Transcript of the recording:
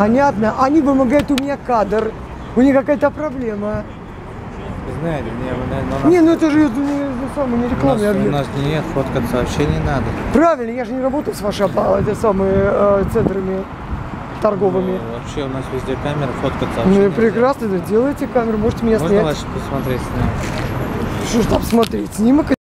Понятно. Они вымогают у меня кадр. У них какая-то проблема. Знаете, Не, ну это же не рекламный объект. у нас нет, фоткаться вообще не надо. Правильно, я же не работаю с вашими центрами торговыми. Ну, вообще у нас везде камеры, фоткаться вообще Ну и нельзя. прекрасно, да, делайте камеру, можете меня Можно снять. вас посмотреть с нами? Что ж там смотреть? Снимок